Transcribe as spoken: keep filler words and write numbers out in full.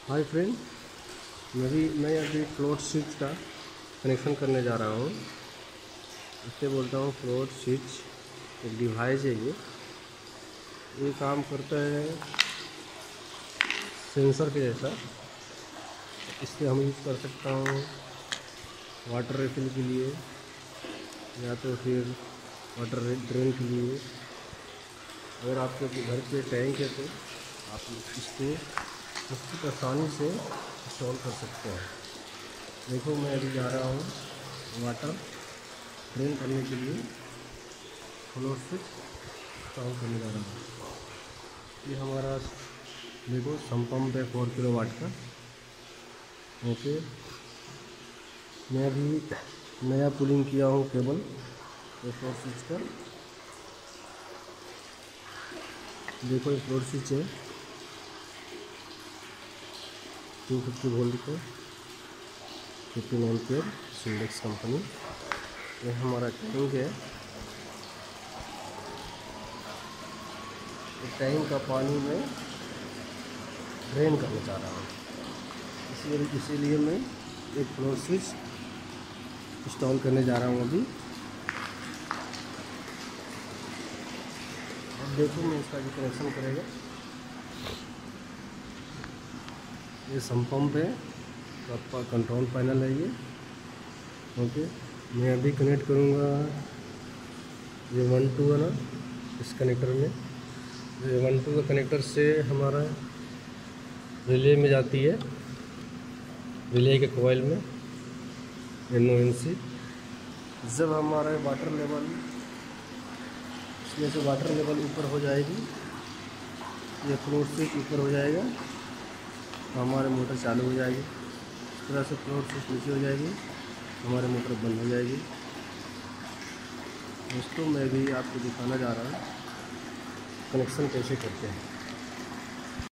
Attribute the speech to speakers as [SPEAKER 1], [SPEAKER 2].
[SPEAKER 1] Hi friend, मैं भी मैं अभी फ्लोट स्विच का कनेक्शन करने जा रहा हूँ। इससे बोलता हूँ फ्लोट स्विच एक डिवाइस है। ये ये काम करता है सेंसर के जैसा। इससे हम यूज़ कर सकता हूँ वाटर रिफिल के लिए या तो फिर वाटर ड्रेन के लिए। अगर आपके घर पे टैंक है तो आप इसको बहुत आसानी से इंस्टॉल कर सकते हैं। देखो, मैं अभी जा रहा हूँ वाटर ड्रेन करने के लिए फ्लोट स्विच इंस्टॉल करने जा रहा हूँ। ये हमारा देखो सम पंप है फोर किलो वाट का। ओके, मैं अभी नया पुलिंग किया हूँ केबल ये फ्लोट स्विच का। देखो ये फ्लोट स्विच है टू फिफ्टी वोल्ट का, फिफ्टीन एम्पियर सिंडेक्स कंपनी। ये हमारा टैंक है। टैंक का पानी में ड्रेन करना चाह रहा हूँ, इसलिए इसीलिए मैं एक फ्लोट स्विच इंस्टॉल करने जा रहा हूँ अभी। अब देखो मैं इसका जो कनेक्शन करेगा, ये सम पंप है, आपका कंट्रोल पैनल है ये। ओके, मैं अभी कनेक्ट करूँगा ये वन टू है ना इस कनेक्टर में। ये वन टू का कनेक्टर से हमारा रिले में जाती है, रिले के कोयल में एन ओ एन सी। जब हमारा वाटर लेवल इसमें से वाटर लेवल ऊपर हो जाएगी, ये फ्लोट स्विच ऊपर हो जाएगा तो हमारे मोटर चालू हो जाएगी। इस तरह से फ्लोट स्विच नीचे हो जाएगी, हमारे मोटर बंद हो जाएगी। दोस्तों, मैं भी आपको दिखाना जा रहा हूँ कनेक्शन कैसे करते हैं।